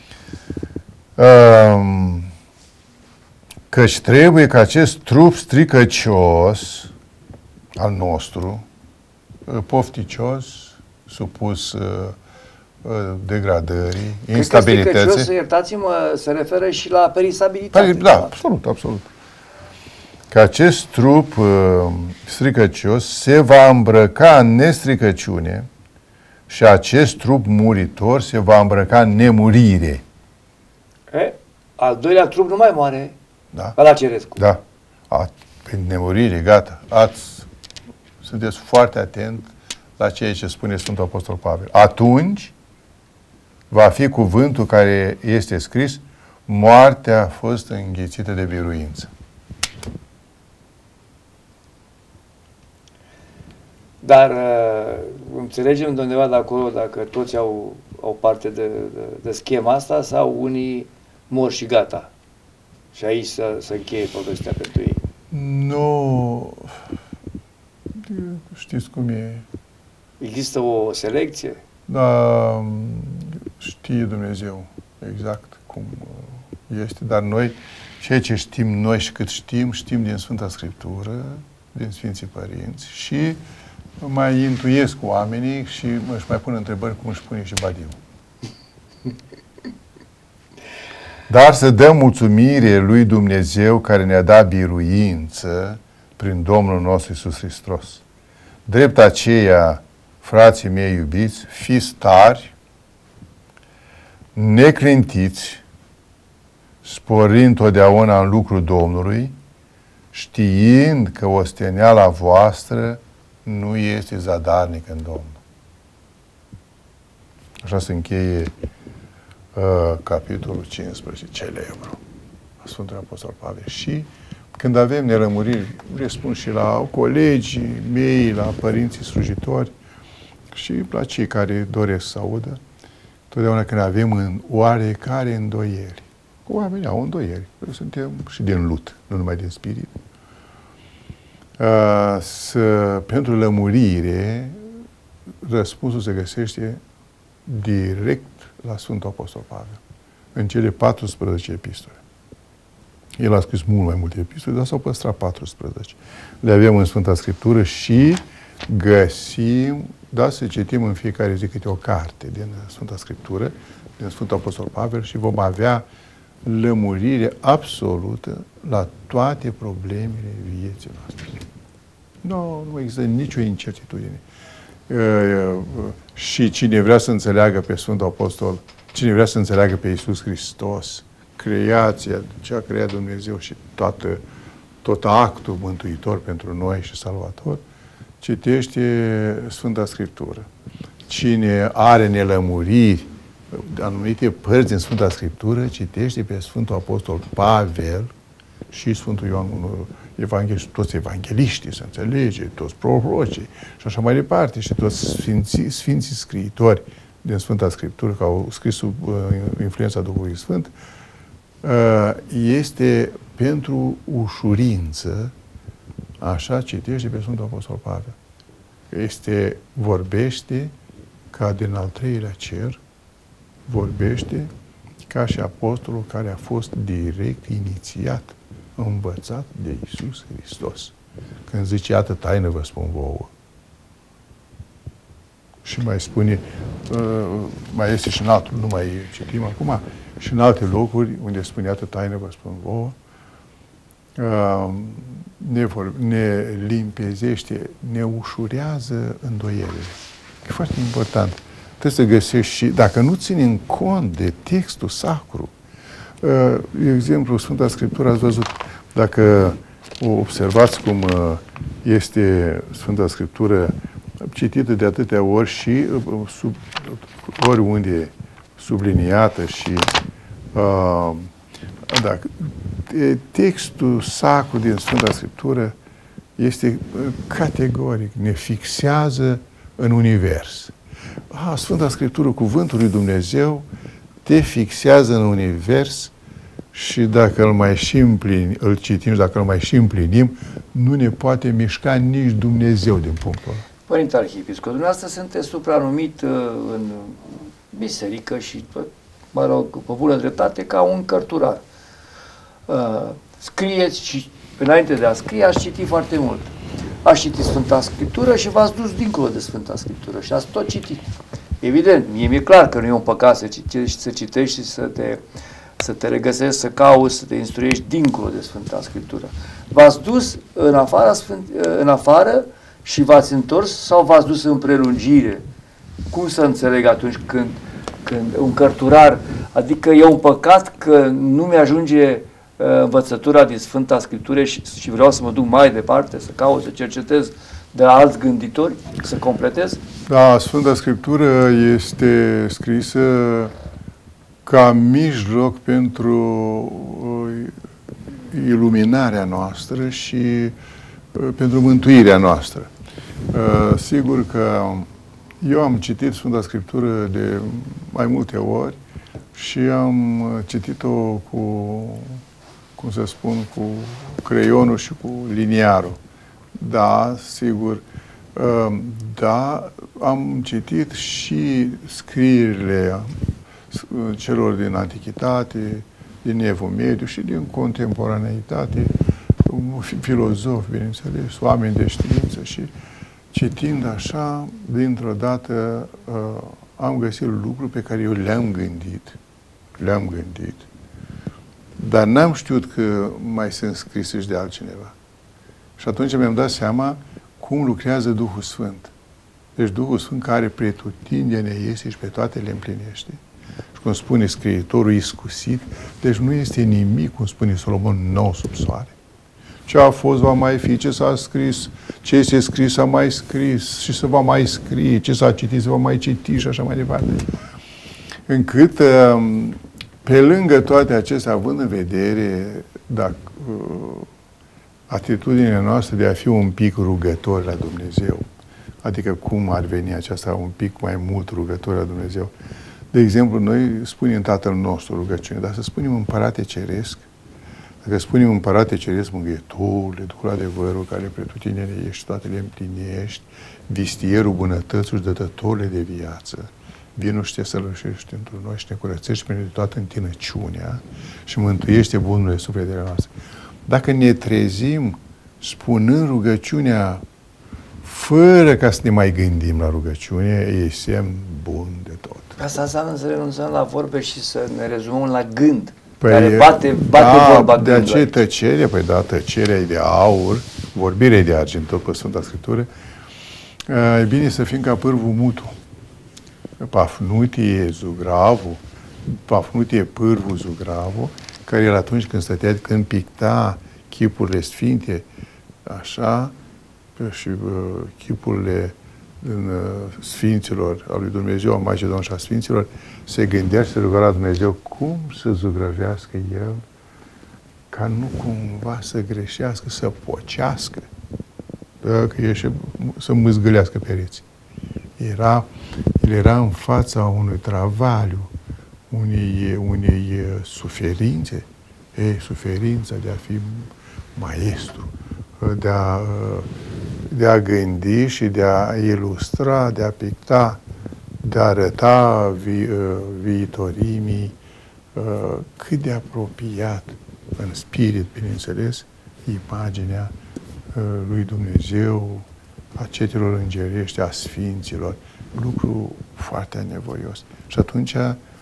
um, căci trebuie ca acest trup stricăcios al nostru, pofticios, supus uh, degradării, Cred instabilității. că stricăcios, iertați-mă, se referă și la perisabilitate. Da, absolut, absolut. Că acest trup uh, stricăcios se va îmbrăca în nestricăciune și acest trup muritor se va îmbrăca în nemurire. E? Al doilea trup nu mai moare. Da? Ca la Cerescu. Da. A, prin nemurire, gata. Ați, sunteți foarte atent la ceea ce spune Sfântul Apostol Pavel. Atunci va fi cuvântul care este scris: moartea a fost înghițită de biruință. Dar uh, înțelegem de undeva de acolo dacă toți au, au parte de, de, de schema asta sau unii mor și gata. Și aici să, să încheie povestea pentru ei. Nu. Știți cum e. Există o selecție? Da, știe Dumnezeu exact cum este, dar noi, ceea ce știm noi și cât știm, știm din Sfânta Scriptură, din Sfinții Părinți și mai intuiesc cu oamenii și își mai pun întrebări cum își pune și Badiu. Dar să dăm mulțumire lui Dumnezeu care ne-a dat biruință prin Domnul nostru Iisus Hristos. Drept aceea, frații mei iubiți, fiți tari, neclintiți, sporind totdeauna în lucrul Domnului, știind că osteneala voastră nu este zadarnică în Domnul. Așa se încheie uh, capitolul cincisprezece, celebru, a Sfântului Apostol Pavel. Și când avem nelămuriri, răspund și la colegii mei, la părinții slujitori și la cei care doresc să audă, totdeauna când avem în oarecare îndoieli. Oamenii au îndoieli. Noi suntem și din lut, nu numai din spirit. Uh, să, pentru lămurire, răspunsul se găsește direct la Sfântul Apostol Pavel, în cele paisprezece epistole. El a scris mult mai multe epistole, dar s-au păstrat paisprezece. Le avem în Sfânta Scriptură și găsim, da, să citim în fiecare zi câte o carte din Sfânta Scriptură, din Sfântul Apostol Pavel și vom avea lămurire absolută la toate problemele vieții noastre. Nu, nu există nicio incertitudine. Și cine vrea să înțeleagă pe Sfântul Apostol, cine vrea să înțeleagă pe Iisus Hristos, creația, ce a creat Dumnezeu și toată, tot actul mântuitor pentru noi și salvator, citește Sfânta Scriptură. Cine are nelămuriri, anumite părți din Sfânta Scriptură, citește pe Sfântul Apostol Pavel și Sfântul Ioan, Evanghelist, toți evangheliștii, să înțelege, toți prorocii și așa mai departe, și toți sfinții, sfinții scriitori din Sfânta Scriptură, care au scris sub uh, influența Duhului Sfânt, uh, este pentru ușurință, așa citește pe Sfântul Apostol Pavel. Este, vorbește ca din al treilea cer, vorbește ca și apostolul care a fost direct inițiat, învățat de Iisus Hristos. Când zice, iată taină vă spun vouă. Și mai spune, uh, mai este și în altul, nu mai citim acum, și în alte locuri unde spune, iată taină vă spun vouă, uh, ne, vor, ne limpezește, ne ușurează îndoielile. E foarte important. Trebuie să găsești și, dacă nu ținem cont de textul sacru, uh, de exemplu, Sfânta Scriptură, ați văzut, dacă observați cum uh, este Sfânta Scriptură citită de atâtea ori și uh, sub, oriunde subliniată și uh, dacă, textul sacru din Sfânta Scriptură este uh, categoric, ne fixează în univers. Ah, Sfânta Scriptură, cuvântul lui Dumnezeu, te fixează în univers și dacă îl mai și împlinim, îl citim și dacă îl mai și împlinim, nu ne poate mișca nici Dumnezeu din punctul ăla. Părinte Arhiepiscop, dumneavoastră sunteți supranumit uh, în biserică și, mă rog, pe bună dreptate, ca un cărturar. Uh, scrieți și, înainte de a scrie, ați citit foarte mult. Ați citit Sfânta Scriptură și v-ați dus dincolo de Sfânta Scriptură și ați tot citit. Evident, mie mi-e clar că nu e un păcat să citești, să citești și să te, să te regăsești, să cauți, să te instruiești dincolo de Sfânta Scriptură. V-ați dus în afară, în afară și v-ați întors sau v-ați dus în prelungire? Cum să înțeleg atunci când, când un cărturar, adică e un păcat că nu mi-ajunge uh, învățătura din Sfânta Scriptură și, și vreau să mă duc mai departe, să caut, să cercetez de la alți gânditori, să completez? Da, Sfânta Scriptură este scrisă ca mijloc pentru iluminarea noastră și pentru mântuirea noastră. Sigur că eu am citit Sfânta Scriptură de mai multe ori și am citit-o cu, cum să spun, cu creionul și cu liniarul. Da, sigur. Da, am citit și scrierile celor din Antichitate, din Evul Mediu și din contemporaneitate, filozofi, bineînțeles, oameni de știință și citind așa, dintr-o dată am găsit lucruri pe care eu le-am gândit, le-am gândit, dar n-am știut că mai sunt scrise și de altcineva. Și atunci mi-am dat seama cum lucrează Duhul Sfânt. Deci Duhul Sfânt care pretutindene este și pe toate le împlinește. Și cum spune scriitorul iscusit, deci nu este nimic, cum spune Solomon, nou sub soare. Ce a fost va mai fi, ce s-a scris, ce este scris s-a mai scris și se va mai scrie, ce s-a citit se va mai citi și așa mai departe. Încât, pe lângă toate acestea, având în vedere dacă, atitudinea noastră de a fi un pic rugători la Dumnezeu, adică cum ar veni aceasta un pic mai mult rugători la Dumnezeu. De exemplu, noi spunem Tatăl nostru rugăciune, dar să spunem Împărate Ceresc, dacă spunem Împărate Ceresc, Mângâietorule, Duhul adevărul care pretutindene ești, toate le împlinești, vistierul bunătății, dătătorule de viață, vinul și te sălășești într noi și ne curățești prin toată întinăciunea și mântuiește bunurile sufletele noastre. Dacă ne trezim spunând rugăciunea fără ca să ne mai gândim la rugăciune, e semn bun de tot. Asta înseamnă să renunțăm la vorbe și să ne rezumăm la gând, păi care bate, bate da, vorba de gândul. aceea tăcere, păi da, tăcerea e de aur, vorbirea e de argint, tot pe Sfânta Scriptură. E bine să fim ca pârvul mutu. Pafnutie Zugravu, Pafnutie pârvul Zugravu, care el atunci când stătea, când picta chipurile sfinte, așa, și uh, chipurile în, uh, sfinților, al lui Dumnezeu, a Maicii Domnului și a sfinților, se gândea și se ruga la Dumnezeu cum să zugrăvească el, ca nu cumva să greșească, să pocească, că ieșe, să mâzgălească pereții. Era, el era în fața unui travaliu, unei, unei suferințe, ei, suferința de a fi maestru, de a, de a gândi și de a ilustra, de a picta, de a arăta vi, viitorimii cât de apropiat în spirit, bineînțeles, imaginea lui Dumnezeu, a cetelor îngerești, a sfinților, lucru foarte anevoios. Și atunci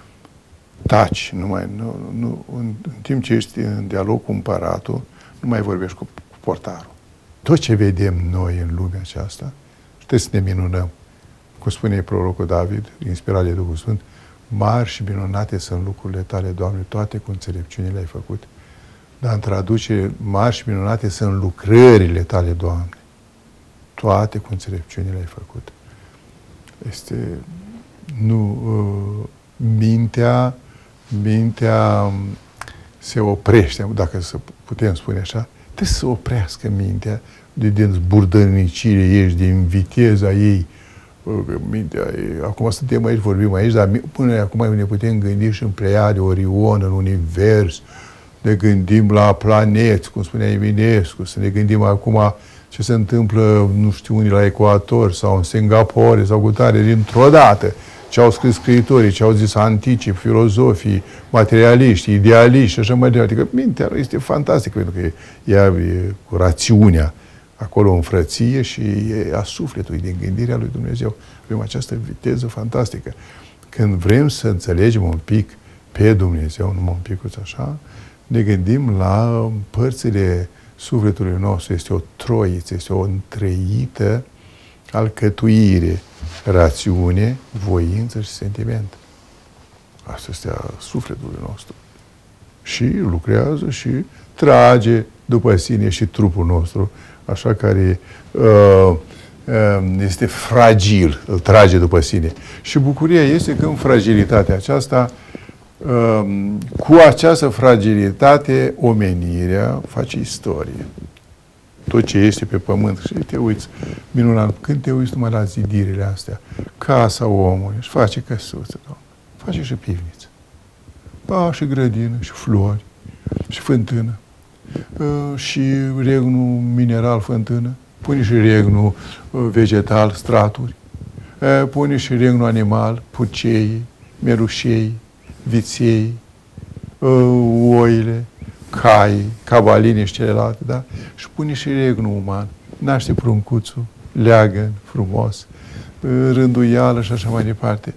taci, nu mai, nu, nu, în, în timp ce ești în dialog cu împăratul, nu mai vorbești cu, cu portarul. Tot ce vedem noi în lumea aceasta, și trebuie să ne minunăm. Cum spune prorocul David, inspirat de Duhul Sfânt, mari și minunate sunt lucrurile tale, Doamne, toate cu înțelepciune le-ai făcut. Dar în traducere, mari și minunate sunt lucrările tale, Doamne. Toate cu înțelepciune le-ai făcut. Este, nu, uh, mintea, mintea se oprește, dacă să putem spune așa, trebuie să oprească mintea de, din zburdărnicire ei, din viteza ei. Mintea, acum suntem aici, vorbim aici, dar până acum ne putem gândi și în Pleiade, Orion, în univers, ne gândim la planeți, cum spunea Eminescu, să ne gândim acum ce se întâmplă, nu știu, unii la ecuator sau în Singapore sau cu tare, dintr-o dată, ce au scris scriitorii, ce au zis anticii, filozofii, materialiști, idealiști și așa mai departe. Adică mintea este fantastică, pentru că ea e cu rațiunea acolo în frăție și e a sufletului, din gândirea lui Dumnezeu. avem această viteză fantastică. Când vrem să înțelegem un pic pe Dumnezeu, numai un picuț așa, ne gândim la părțile sufletului nostru. Este o troiță, este o întreită alcătuire, rațiune, voință și sentiment. Asta este a sufletului nostru. Și lucrează și trage după sine și trupul nostru, așa care uh, uh, este fragil, îl trage după sine. Și bucuria este că în fragilitatea aceasta, uh, cu această fragilitate, omenirea face istorie. Tot ce este pe pământ. Și te uiți, minunat, când te uiți numai la zidirile astea, casa omului, își face căsuță, Doamne, face și pivniță. A, și grădină, și flori, și fântână, și regnul mineral fântână, pune și regnul vegetal straturi, pune și regnul animal, pucei, merușei, viței, oile, cai, cavaline și celelalte, da? Și pune și regnul uman, naște pruncuțul, leagăn, frumos, rânduială și așa mai departe.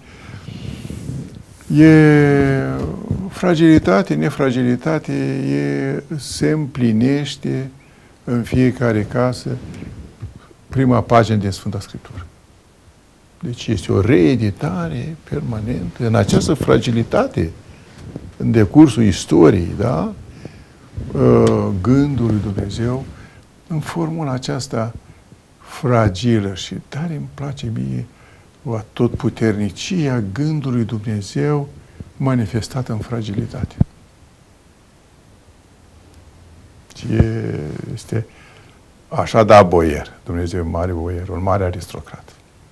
E fragilitate, nefragilitate, e, se împlinește în fiecare casă prima pagină din Sfânta Scriptură. Deci este o reeditare permanentă în această fragilitate, în decursul istoriei, da? Gândul lui Dumnezeu, în formula aceasta fragilă și tare îmi place mie atotputernicia gândului Dumnezeu manifestată în fragilitate. Este așa da boier. Dumnezeu e un mare boier, un mare aristocrat.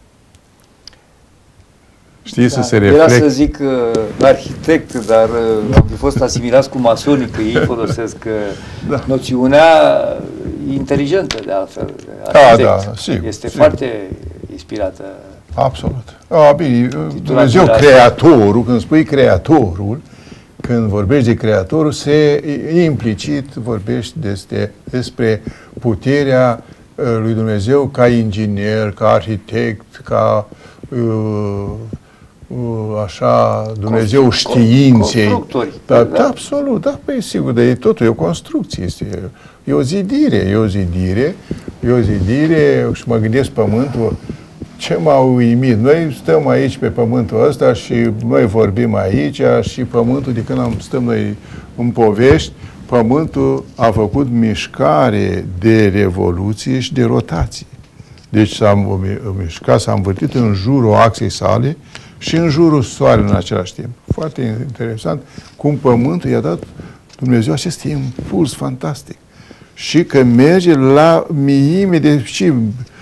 Știi, da, să se reflecte. Era să zic uh, arhitect, dar uh, am fi fost asimilați cu masonii, că ei folosesc uh, da. noțiunea inteligentă, de altfel. Arhitect. Da, da, sigur. Este sigur. foarte inspirată. Absolut. A, bine, Dumnezeu, creatorul, când spui creatorul, când vorbești de creatorul, se implicit vorbești despre, despre puterea lui Dumnezeu ca inginer, ca arhitect, ca uh, uh, așa, Dumnezeu Constru științei. Constructori. Da, da, absolut, da, păi sigur, dar e totul, e o construcție, este, e o zidire, e o zidire, e o zidire și mă gândesc pământul. Ce m-a uimit? Noi stăm aici pe pământul ăsta și noi vorbim aici și pământul, de când am stăm noi în povești, pământul a făcut mișcare de revoluție și de rotație. Deci s-a mișcat, s-a învârtit în jurul axei sale și în jurul soarelui în același timp. Foarte interesant cum pământul i-a dat Dumnezeu acest impuls fantastic. Și că merge la miime de și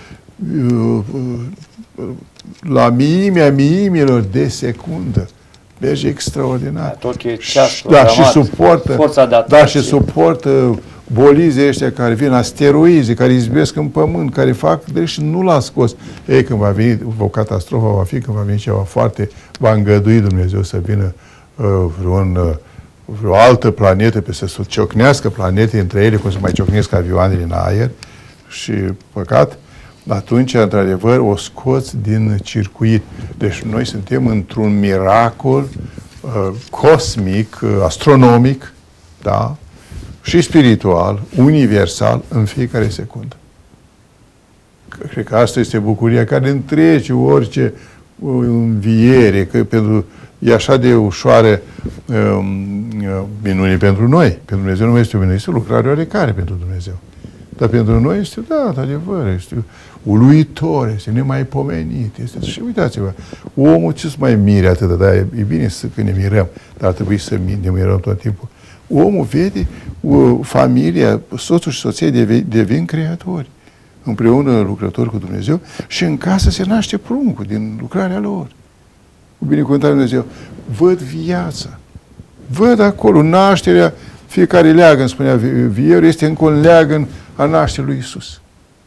la miimea miimilor de secundă. Merge extraordinar. Tot e ceasul, da, și suportă, forța de da, și suportă bolizii ăștia care vin, asteroizi, care izbesc în pământ, care fac, deci nu l-a scos. Ei, când va veni, o catastrofă va fi, când va veni ceva foarte, va îngădui Dumnezeu să vină uh, vreun, uh, vreo altă planetă, pe să ciocnească planete între ele, cum să mai ciocnesc avioanele în aer, și păcat, atunci, într-adevăr, o scoți din circuit. Deci noi suntem într-un miracol uh, cosmic, uh, astronomic, da? Și spiritual, universal, în fiecare secundă. Cred că asta este bucuria care întrece orice uh, înviere, că pentru, e așa de ușoară uh, minune pentru noi. Pentru Dumnezeu nu mai este o minune, este o lucrare oarecare pentru Dumnezeu. Dar pentru noi este, da, adevăr, este uluitor, este nemaipomenit. Este... Și uitați-vă, omul ce să mai mire atât, dar e, e bine să că ne mirăm, dar ar trebui să ne mirăm tot timpul. Omul vede o, familia, soțul și soția devin, devin creatori, împreună lucrători cu Dumnezeu și în casă se naște pruncul din lucrarea lor. Cu binecuvântarea lui Dumnezeu. Văd viața. Văd acolo nașterea, fiecare leagăn, spunea Vierul, este încă un leagăn a nașterii lui Iisus.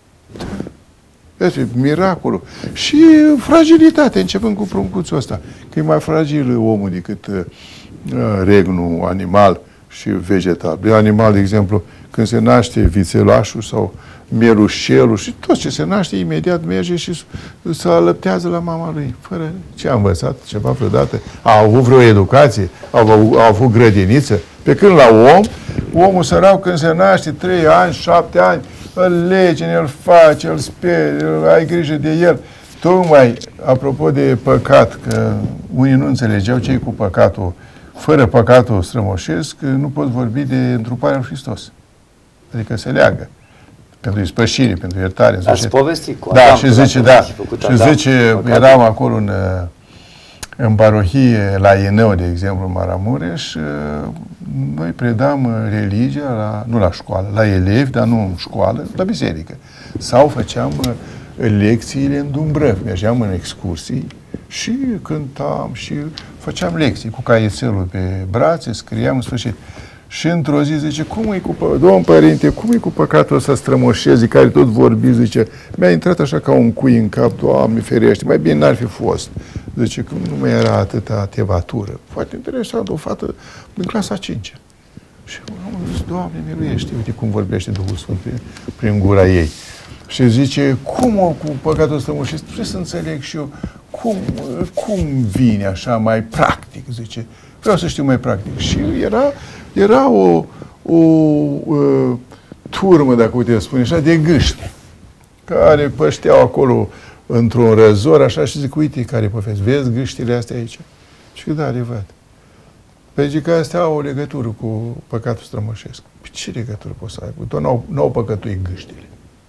Este miracolul. Și fragilitate, începând cu pruncuțul ăsta. Că e mai fragil omul decât uh, regnul animal, și vegetal. De animal, de exemplu, când se naște vițelașul sau mielușelul și tot ce se naște, imediat merge și se alăptează la mama lui. Fără ce a învățat, ceva vreodată. A avut vreo educație, a avut, a avut grădiniță. Pe când la om, omul sărac când se naște, trei ani, șapte ani, îl lege, îl face, îl sperie, ai grijă de el. Tocmai, apropo de păcat, că unii nu înțelegeau ce e cu păcatul, fără păcatul strămoșesc, nu pot vorbi de întruparea lui Hristos. Adică se leagă. Pentru ispășire, pentru iertare. Ați povestit cu Da, Adam, și zice, da, și Adam, zice, păcatul. eram acolo în, în parohie, la Inău, de exemplu, în Maramureș, noi predam religia, la, nu la școală, la elevi, dar nu în școală, la biserică. Sau făceam lecțiile în Dumbrăv. Mergeam în excursii și cântam și făceam lecții cu caietelul pe brațe, scriam în sfârșit. Și într-o zi zice, cum e cu păcatul, domn părinte, cum e cu păcatul ăsta strămoșezi, care tot vorbi, zice, mi-a intrat așa ca un cui în cap, Doamne ferește, mai bine n-ar fi fost. Zice, că nu mai era atâta tevatură. Foarte interesant, o fată din clasa a cincea. Și am zis, Doamne, miluiește, uite cum vorbește Duhul Sfânt prin, prin gura ei. Și zice, cum o, cu păcatul strămoșesc, trebuie să înțeleg și eu, cum, cum vine așa mai practic, zice, vreau să știu mai practic. Și era, era o, o, o turmă, dacă uite spune așa, de gâște, care pășteau acolo într-un răzor, așa, și zic, uite care povesti, vezi gâștile astea aici? Și că da, le văd. Pentru că astea au o legătură cu păcatul strămoșesc. Păi ce legătură poți să ai? Tot n-au, n-au păcătuit gâștile.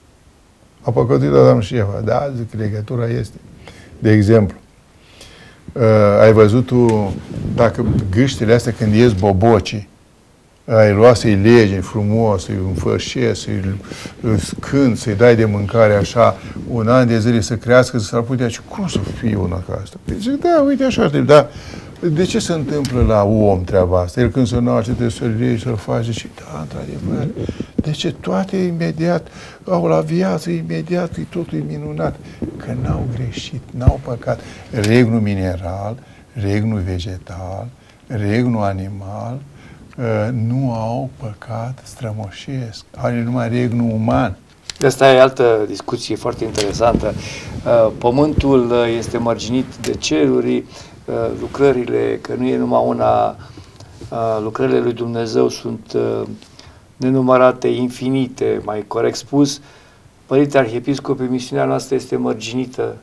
A păcătuit Adam și Eva. Da, zic, legătura este. De exemplu, uh, ai văzut tu, dacă gâștile astea când ies bobocii, ai luat să-i legi frumos, să-i înfășezi, să-i scând, să-i dai de mâncare așa, un an de zile să crească, să s-ar putea, și cum să fie una ca asta? Păi zic, da, uite așa, dar de ce se întâmplă la om treaba asta? El când se naște trebuie să-l legi, să-l faci, și da, într-adevăr, de ce toate imediat au la viață, imediat, e totul e minunat? Că n-au greșit, n-au păcat. Regnul mineral, regnul vegetal, regnul animal, nu au păcat strămoșesc. Are numai regnul uman. Asta e altă discuție foarte interesantă. Pământul este mărginit de ceruri, lucrările, că nu e numai una, lucrările lui Dumnezeu sunt nenumărate, infinite, mai corect spus. Părinte Arhiepiscop, misiunea noastră este mărginită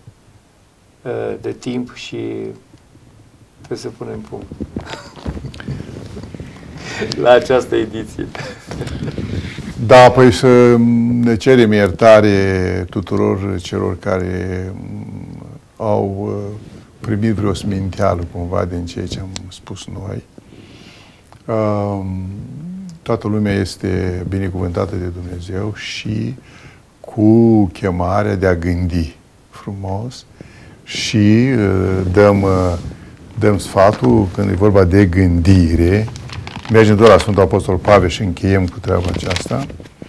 de timp și trebuie să punem punct la această ediție. Da, păi să ne cerem iertare tuturor celor care au primit vreo sminteală cumva din ceea ce am spus noi. Toată lumea este binecuvântată de Dumnezeu și cu chemarea de a gândi frumos și dăm, dăm sfatul când e vorba de gândire. Mergem doar la Sfântul Apostol Pavel și încheiem cu treaba aceasta.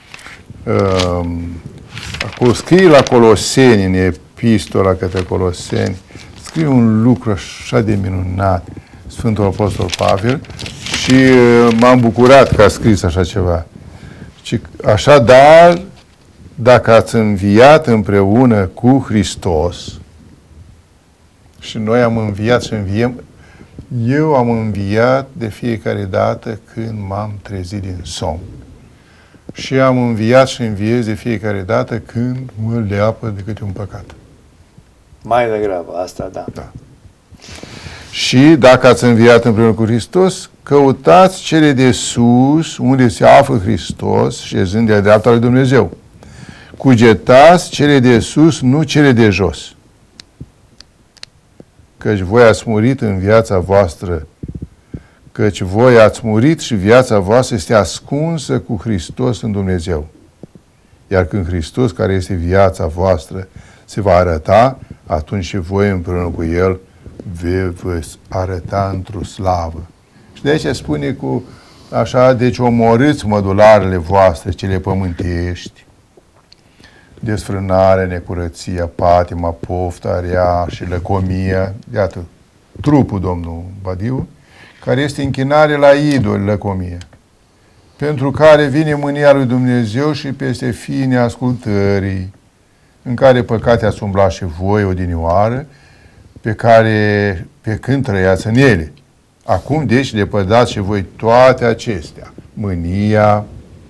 Acolo scrie la Coloseni, în epistola către Coloseni, scrie un lucru așa de minunat, Sfântul Apostol Pavel, și m-am bucurat că a scris așa ceva. Așadar, dacă ați înviat împreună cu Hristos, și noi am înviat și înviem, eu am înviat de fiecare dată când m-am trezit din somn. Și am înviat și înviez de fiecare dată când mă leapă de câte un păcat. Mai degrabă, asta da. Da. Și dacă ați înviat împreună cu Hristos, căutați cele de sus, unde se află Hristos, șezând de-a dreapta lui Dumnezeu. Cugetați cele de sus, nu cele de jos. Căci voi ați murit în viața voastră, căci voi ați murit și viața voastră este ascunsă cu Hristos în Dumnezeu. Iar când Hristos, care este viața voastră, se va arăta, atunci și voi împreună cu El veți arăta într-o slavă. Și de aici spune cu așa, deci omorâți mădularele voastre, cele pământești, desfrânarea, necurăția, patima, pofta, rea și lăcomia, iată, trupul domnul Badiu, care este închinare la idoli, lăcomia. pentru care vine mânia lui Dumnezeu și peste fiii neascultării, în care păcate ați umblat și voi odinioară, pe care, pe când trăiați în ele. Acum, deci, lepădați și voi toate acestea, mânia,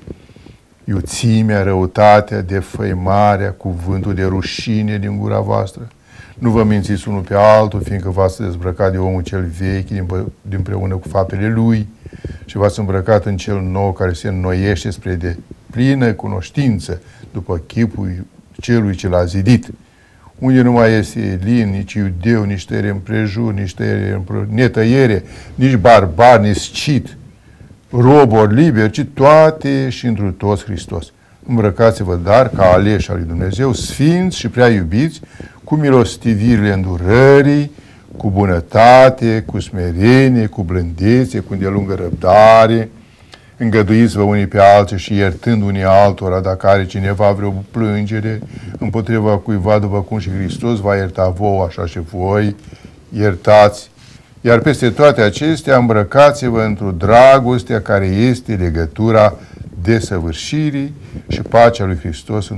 iuțimea, răutatea, defăimarea, cuvântul de rușine din gura voastră. Nu vă mințiți unul pe altul, fiindcă v-ați dezbrăcat de omul cel vechi dinpreună cu faptele lui și v-ați îmbrăcat în cel nou care se înnoiește spre de plină cunoștință după chipul celui ce l-a zidit, unde nu mai este elin, nici iudeu, nici tăiere împrejur, nici tăiere netăiere, nici barbar, nici scit, rob ori liber, ci toate și întru toți Hristos. Îmbrăcați-vă, dar, ca aleși al lui Dumnezeu, sfinți și prea iubiți, cu milostivirile îndurării, cu bunătate, cu smerenie, cu blândețe, cu îndelungă răbdare, îngăduiți-vă unii pe alții și iertând unii altora dacă are cineva vreo plângere împotriva cuiva, după cum și Hristos va ierta vouă, așa și voi iertați. Iar peste toate acestea îmbrăcați-vă într-o dragostea care este legătura desăvârșirii și pacea lui Hristos,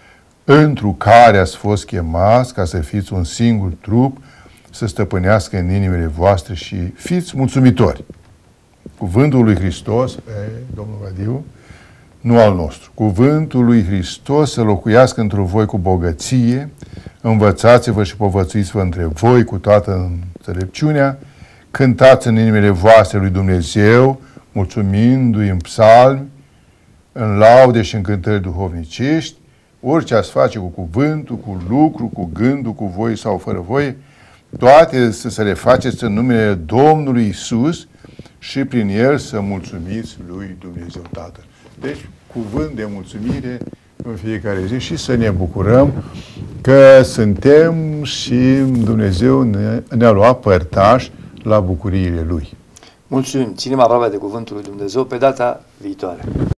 întru care ați fost chemați ca să fiți un singur trup, să stăpânească în inimile voastre și fiți mulțumitori. Cuvântul lui Hristos, e, domnul Vadiu, nu al nostru. Cuvântul lui Hristos să locuiască într voi cu bogăție, învățați-vă și povățuiți-vă între voi cu toată înțelepciunea, cântați în inimile voastre lui Dumnezeu, mulțumindu-i în psalmi, în laude și în cântări duhovnicești, orice ați face cu cuvântul, cu lucru, cu gândul, cu voi sau fără voi, toate să, să le faceți în numele Domnului Iisus și prin El să mulțumiți lui Dumnezeu Tatăl. Deci, cuvânt de mulțumire în fiecare zi și să ne bucurăm că suntem și Dumnezeu ne, ne-a luat părtași la bucuriile Lui. Mulțumim! Ținem aproape de cuvântul lui Dumnezeu pe data viitoare.